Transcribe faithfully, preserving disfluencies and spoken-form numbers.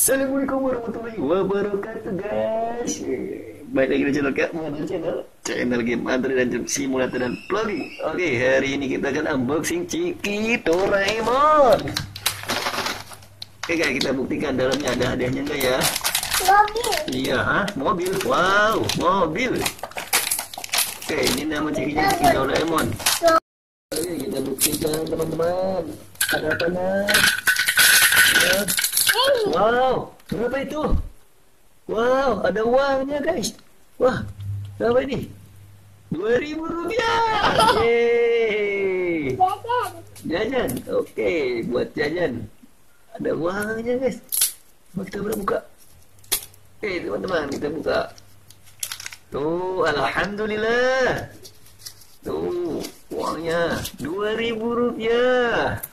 Assalamualaikum warahmatullahi wabarakatuh guys. Baik lagi di channel Kak Madri channel channel game Madri dan simulator dan vlogging. Oke, hari ini kita akan unboxing Ciki Doraemon. Oke guys, kita buktikan dalamnya ada hadiahnya enggak ya? Mobil. Iya, ha? Mobil. Wow, mobil. Oke, ini nama Cikinya Ciki Doraemon. Oke, kita buktikan teman-teman. Ada apa nak? Ya. Wow, berapa itu? Wow, ada uangnya guys. Wah, berapa ini? Dua ribu rupiah. Yeay. Jajan. Jajan, oke, buat jajan. Ada uangnya guys. Mau kita buka. Oke teman-teman, kita buka. Tuh, alhamdulillah. Tuh, uangnya dua ribu rupiah.